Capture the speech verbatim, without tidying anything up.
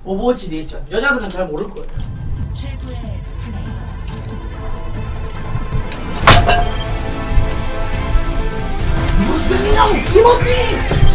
오버워치 리액션. 여자들은 잘 모를 거예요. 최고의 플레이. 무슨 놈 이모티!